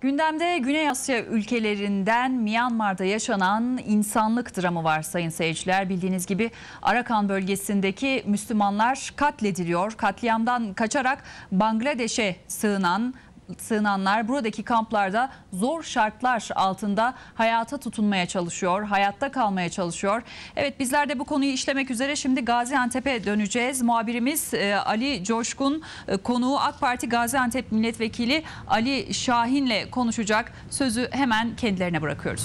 Gündemde Güney Asya ülkelerinden Myanmar'da yaşanan insanlık dramı var sayın seyirciler. Bildiğiniz gibi Arakan bölgesindeki Müslümanlar katlediliyor. Katliamdan kaçarak Bangladeş'e sığınanlar buradaki kamplarda zor şartlar altında hayata tutunmaya çalışıyor, hayatta kalmaya çalışıyor. Evet, bizler de bu konuyu işlemek üzere şimdi Gaziantep'e döneceğiz. Muhabirimiz Ali Coşkun konuğu AK Parti Gaziantep Milletvekili Ali Şahin'le konuşacak. Sözü hemen kendilerine bırakıyoruz.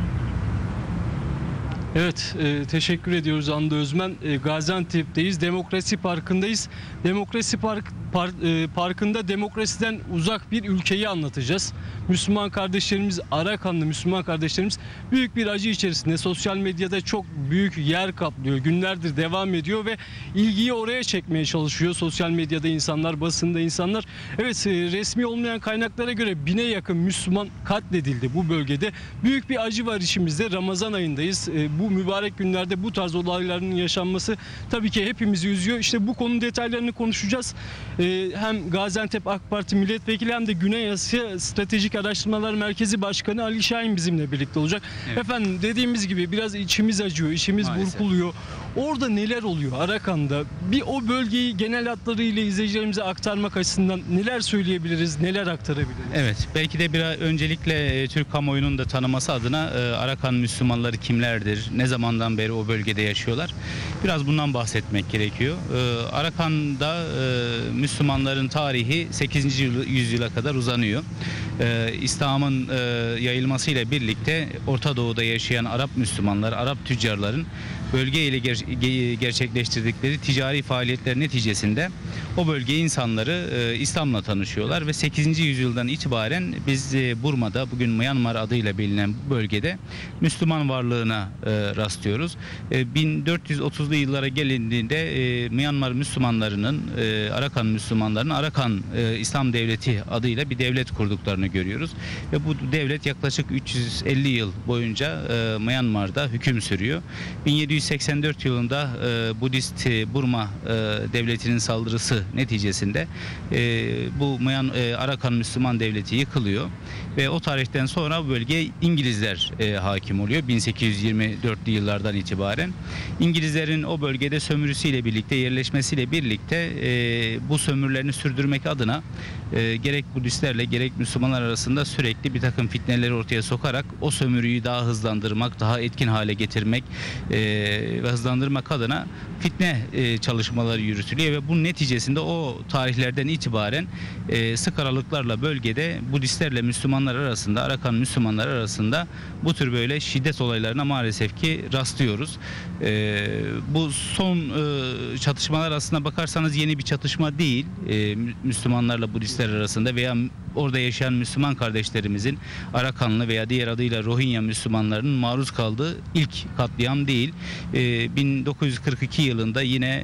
Evet, teşekkür ediyoruz Hande Özmen. Gaziantep'teyiz, Demokrasi Parkı'ndayız. Demokrasi Parkı'nda demokrasiden uzak bir ülkeyi anlatacağız. Müslüman kardeşlerimiz, Arakanlı Müslüman kardeşlerimiz büyük bir acı içerisinde. Sosyal medyada çok büyük yer kaplıyor. Günlerdir devam ediyor ve ilgiyi oraya çekmeye çalışıyor. Sosyal medyada insanlar, basında insanlar. Evet, resmi olmayan kaynaklara göre 1000'e yakın Müslüman katledildi bu bölgede. Büyük bir acı var içimizde. Ramazan ayındayız. Bu mübarek günlerde bu tarz olayların yaşanması tabii ki hepimizi üzüyor. İşte bu konunun detaylarını konuşacağız. Hem Gaziantep AK Parti Milletvekili hem de Güney Asya Stratejik Araştırmalar Merkezi Başkanı Ali Şahin bizimle birlikte olacak. Evet. Efendim, dediğimiz gibi biraz içimiz acıyor, içimiz burkuluyor. Orada neler oluyor Arakan'da? Bir o bölgeyi genel hatlarıyla izleyicilerimize aktarmak açısından neler söyleyebiliriz, neler aktarabiliriz? Evet, belki de biraz öncelikle Türk kamuoyunun da tanıması adına Arakan Müslümanları kimlerdir, ne zamandan beri o bölgede yaşıyorlar? Biraz bundan bahsetmek gerekiyor. Arakan'da Müslümanların tarihi 8. yüzyıla kadar uzanıyor. İslam'ın yayılmasıyla birlikte Orta Doğu'da yaşayan Arap Müslümanlar, Arap tüccarların bölge ile gerçekleştirdikleri ticari faaliyetler neticesinde o bölge insanları İslam'la tanışıyorlar ve 8. yüzyıldan itibaren biz Burma'da, bugün Myanmar adıyla bilinen bu bölgede Müslüman varlığına rastlıyoruz. 1430'lu yıllara gelindiğinde Myanmar Müslümanlarının, Arakan Müslümanlarının Arakan İslam Devleti adıyla bir devlet kurduklarını görüyoruz. Ve bu devlet yaklaşık 350 yıl boyunca Myanmar'da hüküm sürüyor. 1784 yılında Budist Burma devletinin saldırısı neticesinde bu Arakan Müslüman devleti yıkılıyor ve o tarihten sonra bu bölgeye İngilizler hakim oluyor 1824'lü yıllardan itibaren. İngilizlerin o bölgede sömürüsüyle birlikte, yerleşmesiyle birlikte bu sömürülerini sürdürmek adına gerek Budistlerle gerek Müslümanlar arasında sürekli bir takım fitneleri ortaya sokarak o sömürüyü daha hızlandırmak, daha etkin hale getirmek ve hızlandırmak adına fitne çalışmaları yürütülüyor ve bunun neticesinde o tarihlerden itibaren sık aralıklarla bölgede Budistlerle Müslümanlar arasında, Arakan Müslümanlar arasında bu tür böyle şiddet olaylarına maalesef ki rastlıyoruz. Bu son çatışmalar aslına bakarsanız yeni bir çatışma değil. Müslümanlarla Budistler arasında veya orada yaşayan Müslüman kardeşlerimizin Arakanlı veya diğer adıyla Rohingya Müslümanlarının maruz kaldığı ilk katliam değil. 1942 yılında yine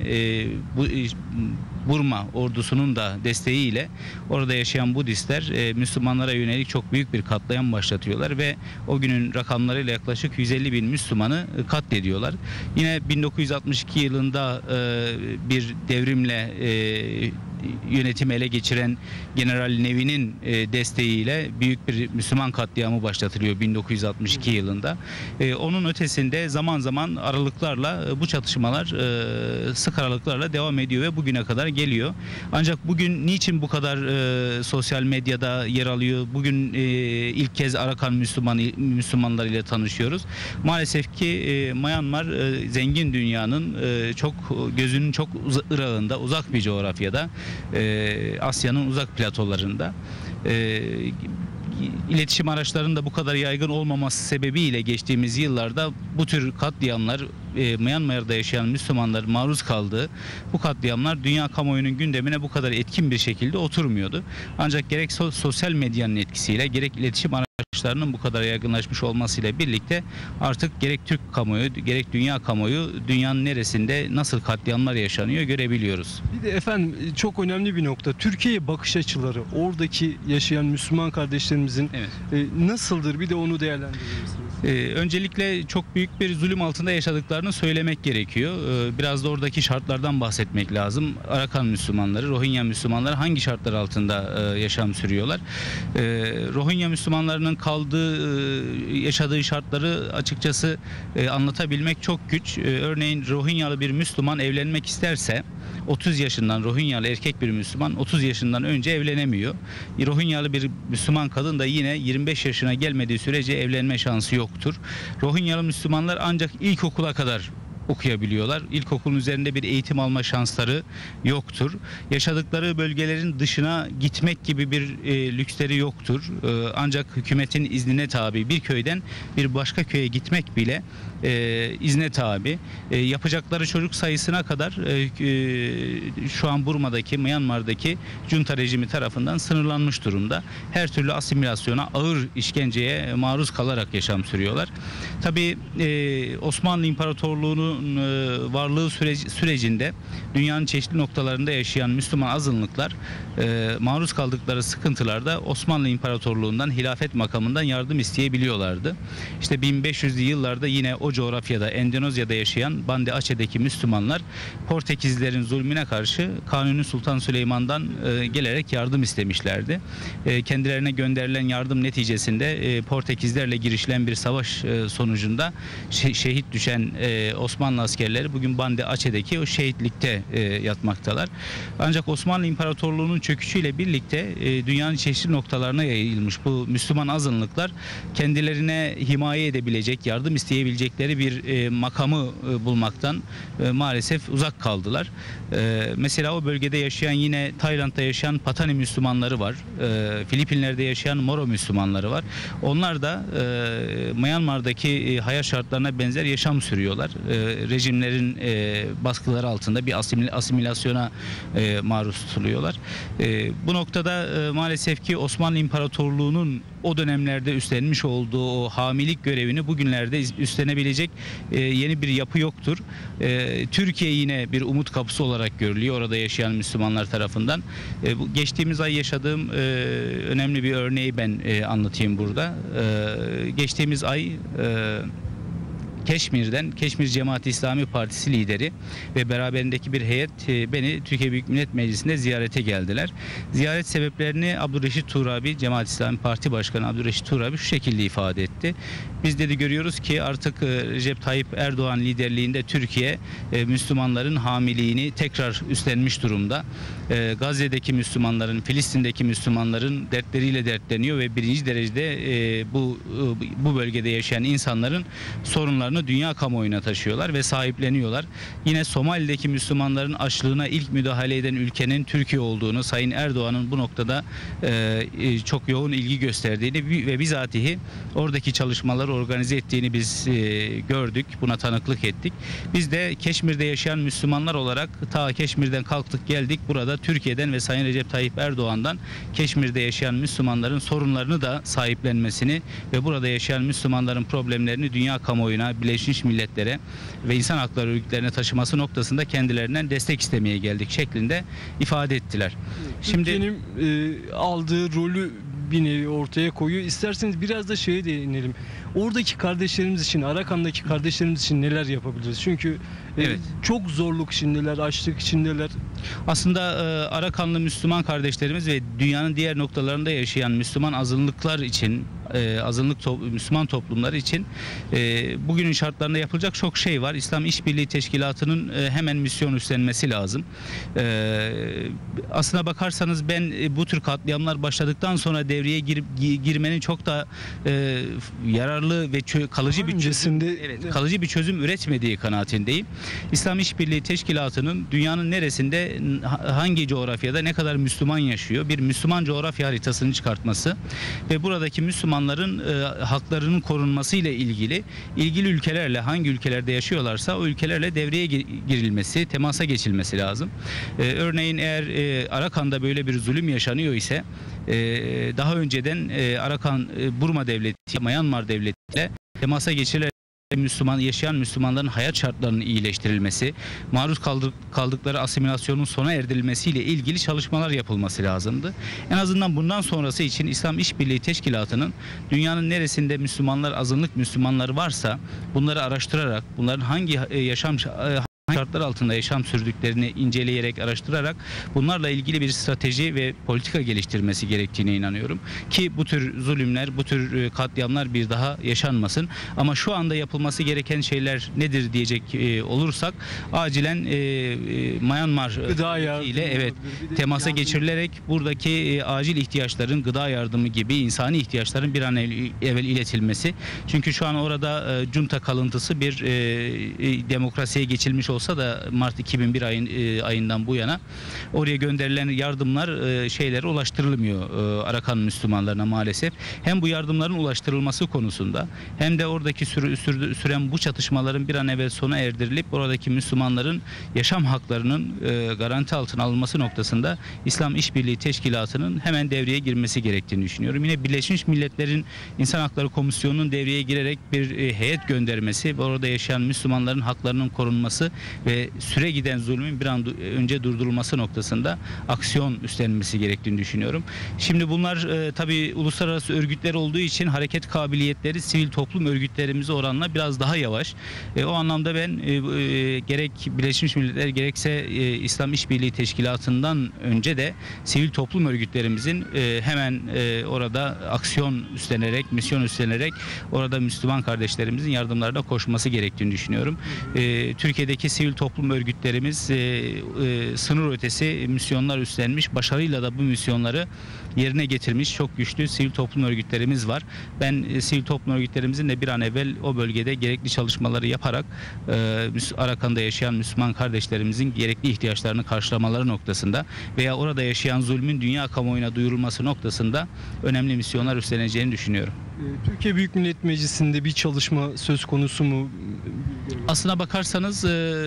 Burma ordusunun da desteğiyle orada yaşayan Budistler Müslümanlara yönelik çok büyük bir katliam başlatıyorlar ve o günün rakamlarıyla yaklaşık 150 bin Müslümanı katlediyorlar. Yine 1962 yılında bir devrimle yönetimi ele geçiren General Nevi'nin desteğiyle büyük bir Müslüman katliamı başlatılıyor 1962 yılında. Onun ötesinde zaman zaman aralıklarla bu çatışmalar sık aralıklarla devam ediyor ve bugüne kadar geliyor. Ancak bugün niçin bu kadar sosyal medyada yer alıyor? Bugün ilk kez Arakan Müslümanlar ile tanışıyoruz. Maalesef ki Myanmar zengin dünyanın çok gözünün çok ırağında, uzak bir coğrafyada, Asya'nın uzak platolarında. İletişim araçlarının da bu kadar yaygın olmaması sebebiyle geçtiğimiz yıllarda bu tür katliamlar, Myanmar'da yaşayan Müslümanlar maruz kaldığı bu katliamlar dünya kamuoyunun gündemine bu kadar etkin bir şekilde oturmuyordu. Ancak gerek sosyal medyanın etkisiyle gerek iletişim araçlarının bu kadar yaygınlaşmış olmasıyla birlikte artık gerek Türk kamuoyu gerek dünya kamuoyu dünyanın neresinde nasıl katliamlar yaşanıyor görebiliyoruz. Bir de efendim çok önemli bir nokta, Türkiye'ye bakış açıları, oradaki yaşayan Müslüman kardeşlerimizin nasıldır, bir de onu değerlendirir misiniz? Öncelikle çok büyük bir zulüm altında yaşadıklarını söylemek gerekiyor. Biraz da oradaki şartlardan bahsetmek lazım. Arakan Müslümanları, Rohingya Müslümanları hangi şartlar altında yaşam sürüyorlar? Rohingya Müslümanlarının yaşadığı şartları açıkçası anlatabilmek çok güç. Örneğin Rohingyalı bir Müslüman evlenmek isterse 30 yaşından Rohingyalı erkek bir Müslüman 30 yaşından önce evlenemiyor. Rohingyalı bir Müslüman kadın da yine 25 yaşına gelmediği sürece evlenme şansı yoktur. Rohingyalı Müslümanlar ancak ilkokula kadar okuyabiliyorlar. İlkokulun üzerinde bir eğitim alma şansları yoktur. Yaşadıkları bölgelerin dışına gitmek gibi bir lüksleri yoktur. Ancak hükümetin iznine tabi bir köyden bir başka köye gitmek bile izne tabi. Yapacakları çocuk sayısına kadar şu an Burma'daki, Myanmar'daki junta rejimi tarafından sınırlanmış durumda. Her türlü asimilasyona, ağır işkenceye maruz kalarak yaşam sürüyorlar. Tabii Osmanlı İmparatorluğu'nun varlığı sürecinde dünyanın çeşitli noktalarında yaşayan Müslüman azınlıklar maruz kaldıkları sıkıntılarda Osmanlı İmparatorluğu'ndan, hilafet makamından yardım isteyebiliyorlardı. İşte 1500'lü yıllarda yine o coğrafyada, Endonezya'da yaşayan Bande Aceh'deki Müslümanlar Portekizlilerin zulmüne karşı Kanuni Sultan Süleyman'dan gelerek yardım istemişlerdi. Kendilerine gönderilen yardım neticesinde Portekizlerle girişilen bir savaş sonucunda şehit düşen Osmanlı askerleri bugün Bande Aceh'deki o şehitlikte yatmaktalar. Ancak Osmanlı İmparatorluğu'nun çöküşüyle birlikte dünyanın çeşitli noktalarına yayılmış bu Müslüman azınlıklar kendilerine himaye edebilecek, yardım isteyebilecekleri bir makamı bulmaktan maalesef uzak kaldılar. Mesela o bölgede yaşayan, yine Tayland'da yaşayan Patani Müslümanları var. Filipinler'de yaşayan Moro Müslümanları var. Onlar da Myanmar'daki hayat şartlarına benzer yaşam sürüyorlar. Rejimlerin baskıları altında bir asimilasyona maruz tutuluyorlar. Bu noktada maalesef ki Osmanlı İmparatorluğu'nun o dönemlerde üstlenmiş olduğu o hamilik görevini bugünlerde üstlenebilecek yeni bir yapı yoktur. Türkiye yine bir umut kapısı olarak görülüyor orada yaşayan Müslümanlar tarafından. Geçtiğimiz ay yaşadığım önemli bir örneği ben anlatayım burada. Geçtiğimiz ay Keşmir'den, Keşmir Cemaat-i İslami Partisi lideri ve beraberindeki bir heyet beni Türkiye Büyük Millet Meclisi'nde ziyarete geldiler. Ziyaret sebeplerini Abdülreşit Turabi, Cemaat-i İslami Parti Başkanı Abdülreşit Turabi şu şekilde ifade etti. Biz dedi görüyoruz ki artık Recep Tayyip Erdoğan liderliğinde Türkiye Müslümanların hamiliğini tekrar üstlenmiş durumda. Gazze'deki Müslümanların, Filistin'deki Müslümanların dertleriyle dertleniyor ve birinci derecede bu bölgede yaşayan insanların sorunlarını dünya kamuoyuna taşıyorlar ve sahipleniyorlar. Yine Somali'deki Müslümanların açlığına ilk müdahale eden ülkenin Türkiye olduğunu, Sayın Erdoğan'ın bu noktada çok yoğun ilgi gösterdiğini ve bizatihi oradaki çalışmaları organize ettiğini biz gördük, buna tanıklık ettik. Biz de Keşmir'de yaşayan Müslümanlar olarak ta Keşmir'den kalktık geldik. Burada Türkiye'den ve Sayın Recep Tayyip Erdoğan'dan Keşmir'de yaşayan Müslümanların sorunlarını da sahiplenmesini ve burada yaşayan Müslümanların problemlerini dünya kamuoyuna, Birleşmiş Milletler'e ve insan hakları örgütlerine taşıması noktasında kendilerinden destek istemeye geldik şeklinde ifade ettiler. Türkiye'nin aldığı rolü bir nevi ortaya koyuyor. İsterseniz biraz da şeye değinelim. Oradaki kardeşlerimiz için, Arakan'daki kardeşlerimiz için neler yapabiliriz? Çünkü evet, çok zorluk içindeler, açlık içindeler. Aslında Arakanlı Müslüman kardeşlerimiz ve dünyanın diğer noktalarında yaşayan Müslüman azınlıklar için, Müslüman toplumları için bugünün şartlarında yapılacak çok şey var. İslam İşbirliği Teşkilatı'nın hemen misyon üstlenmesi lazım. Aslına bakarsanız ben bu tür katliamlar başladıktan sonra devreye girmenin çok da yararlı ve kalıcı bir çözüm üretmediği kanaatindeyim. İslam İşbirliği Teşkilatı'nın dünyanın neresinde, hangi coğrafyada ne kadar Müslüman yaşıyor, bir Müslüman coğrafya haritasını çıkartması ve buradaki Müslümanların haklarının korunması ile ilgili ülkelerle, hangi ülkelerde yaşıyorlarsa o ülkelerle devreye girilmesi, temasa geçilmesi lazım. Örneğin eğer Arakan'da böyle bir zulüm yaşanıyor ise daha önceden Arakan Burma Devleti, Myanmar Devleti ile temasa geçilerek yaşayan Müslümanların hayat şartlarının iyileştirilmesi, maruz kaldıkları asimilasyonun sona erdirilmesiyle ilgili çalışmalar yapılması lazımdı. En azından bundan sonrası için İslam İşbirliği Teşkilatı'nın dünyanın neresinde Müslümanlar, azınlık Müslümanları varsa bunları araştırarak, bunların hangi şartlar altında yaşam sürdüklerini inceleyerek, araştırarak bunlarla ilgili bir strateji ve politika geliştirmesi gerektiğine inanıyorum. Ki bu tür zulümler, bu tür katliamlar bir daha yaşanmasın. Ama şu anda yapılması gereken şeyler nedir diyecek olursak, acilen Myanmar ile temasa geçirilerek buradaki acil ihtiyaçların, gıda yardımı gibi insani ihtiyaçların bir an evvel iletilmesi. Çünkü şu an orada junta kalıntısı bir demokrasiye geçilmiş olsa da Mart 2001 ayından bu yana oraya gönderilen yardımlar şeylere ulaştırılmıyor Arakan Müslümanlarına maalesef. Hem bu yardımların ulaştırılması konusunda hem de oradaki süren bu çatışmaların bir an evvel sona erdirilip oradaki Müslümanların yaşam haklarının garanti altına alınması noktasında İslam İşbirliği Teşkilatı'nın hemen devreye girmesi gerektiğini düşünüyorum. Yine Birleşmiş Milletler'in İnsan Hakları Komisyonu'nun devreye girerek bir heyet göndermesi, orada yaşayan Müslümanların haklarının korunması ve süre giden zulmün bir an önce durdurulması noktasında aksiyon üstlenmesi gerektiğini düşünüyorum. Şimdi bunlar tabii uluslararası örgütler olduğu için hareket kabiliyetleri sivil toplum örgütlerimize oranla biraz daha yavaş. O anlamda ben gerek Birleşmiş Milletler gerekse İslam İşbirliği Teşkilatı'ndan önce de sivil toplum örgütlerimizin hemen orada aksiyon üstlenerek, misyon üstlenerek orada Müslüman kardeşlerimizin yardımlarına koşması gerektiğini düşünüyorum. Türkiye'deki sivil toplum örgütlerimiz sınır ötesi misyonlar üstlenmiş. Başarıyla da bu misyonları yerine getirmiş çok güçlü sivil toplum örgütlerimiz var. Ben sivil toplum örgütlerimizin de bir an evvel o bölgede gerekli çalışmaları yaparak Arakan'da yaşayan Müslüman kardeşlerimizin gerekli ihtiyaçlarını karşılamaları noktasında veya orada yaşayan zulmün dünya kamuoyuna duyurulması noktasında önemli misyonlar üstleneceğini düşünüyorum. Türkiye Büyük Millet Meclisi'nde bir çalışma söz konusu mu? Aslına bakarsanız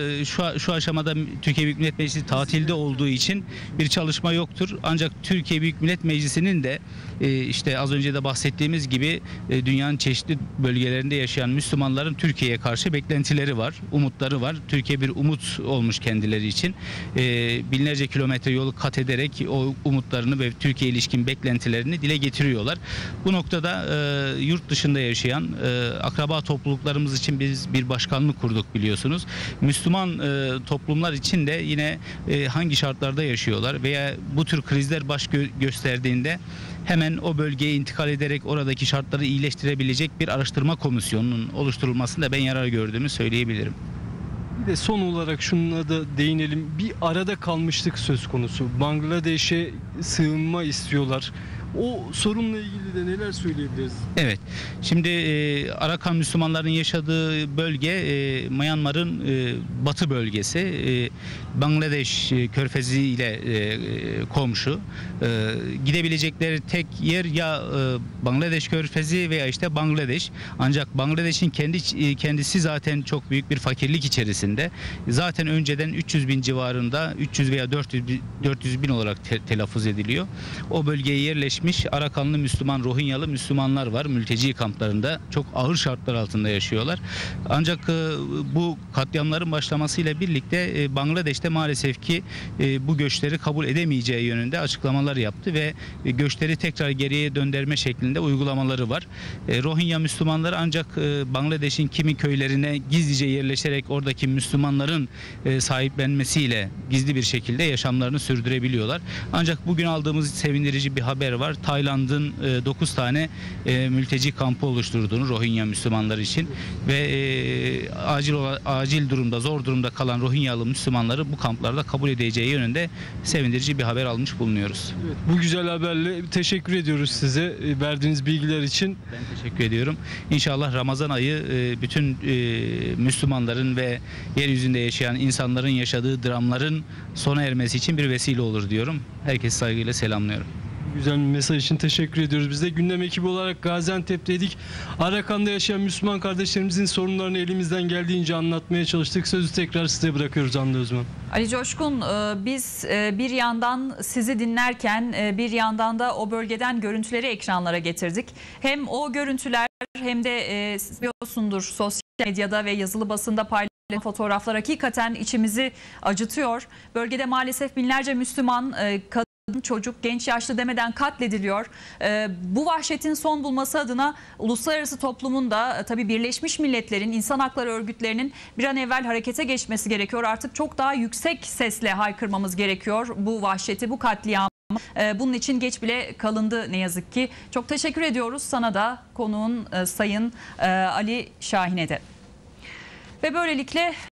şu aşamada Türkiye Büyük Millet Meclisi tatilde olduğu için bir çalışma yoktur. Ancak Türkiye Büyük Millet Meclisi'nin de işte az önce de bahsettiğimiz gibi dünyanın çeşitli bölgelerinde yaşayan Müslümanların Türkiye'ye karşı beklentileri var, umutları var. Türkiye bir umut olmuş kendileri için. Binlerce kilometre yolu kat ederek o umutlarını ve Türkiye ilişkin beklentilerini dile getiriyorlar. Bu noktada yurt dışında yaşayan akraba topluluklarımız için biz bir başkanlık kurduk biliyorsunuz. Müslüman toplumlar için de yine hangi şartlarda yaşıyorlar veya bu tür krizler baş gösterdiğinde hemen o bölgeye intikal ederek oradaki şartları iyileştirebilecek bir araştırma komisyonunun oluşturulmasında ben yarar gördüğümü söyleyebilirim. Bir de son olarak şununla da değinelim. Bir arada kalmışlık söz konusu. Bangladeş'e sığınma istiyorlar. O sorunla ilgili de neler söyleyebiliriz? Evet. Şimdi Arakan Müslümanların yaşadığı bölge Myanmar'ın batı bölgesi. Bangladeş Körfezi ile komşu. Gidebilecekleri tek yer ya Bangladeş Körfezi veya işte Bangladeş. Ancak Bangladeş'in kendisi zaten çok büyük bir fakirlik içerisinde. Zaten önceden 300 bin civarında 300 veya 400 bin olarak telaffuz ediliyor. O bölgeye yerleşmiş Arakanlı Müslüman, Rohinyalı Müslümanlar var. Mülteci kamplarında çok ağır şartlar altında yaşıyorlar. Ancak bu katliamların başlamasıyla birlikte Bangladeş'te maalesef ki bu göçleri kabul edemeyeceği yönünde açıklamalar yaptı ve göçleri tekrar geriye döndürme şeklinde uygulamaları var. Rohingya Müslümanları ancak Bangladeş'in kimi köylerine gizlice yerleşerek oradaki Müslümanların sahiplenmesiyle gizli bir şekilde yaşamlarını sürdürebiliyorlar. Ancak bugün aldığımız sevindirici bir haber var. Tayland'ın 9 tane mülteci kampı oluşturduğunu Rohingya Müslümanlar için ve acil durumda, zor durumda kalan Rohingyalı Müslümanları bu kamplarda kabul edeceği yönünde sevindirici bir haber almış bulunuyoruz. Evet, bu güzel haberle teşekkür ediyoruz size verdiğiniz bilgiler için. Ben teşekkür ediyorum. İnşallah Ramazan ayı bütün Müslümanların ve yeryüzünde yaşayan insanların yaşadığı dramların sona ermesi için bir vesile olur diyorum. Herkesi saygıyla selamlıyorum. Güzel bir mesaj için teşekkür ediyoruz. Biz de gündem ekibi olarak Gaziantep'teydik. Arakan'da yaşayan Müslüman kardeşlerimizin sorunlarını elimizden geldiğince anlatmaya çalıştık. Sözü tekrar size bırakıyoruz Hande Özmen. Ali Coşkun, biz bir yandan sizi dinlerken bir yandan da o bölgeden görüntüleri ekranlara getirdik. Hem o görüntüler hem de siz biliyorsundur sosyal medyada ve yazılı basında paylaşılan fotoğraflar hakikaten içimizi acıtıyor. Bölgede maalesef binlerce Müslüman, kadın, çocuk, genç, yaşlı demeden katlediliyor. Bu vahşetin son bulması adına uluslararası toplumun da tabii Birleşmiş Milletler'in, insan hakları örgütlerinin bir an evvel harekete geçmesi gerekiyor. Artık çok daha yüksek sesle haykırmamız gerekiyor bu vahşeti, bu katliamı. Bunun için geç bile kalındı ne yazık ki. Çok teşekkür ediyoruz sana da, konuğun Sayın Ali Şahin'e de. Ve böylelikle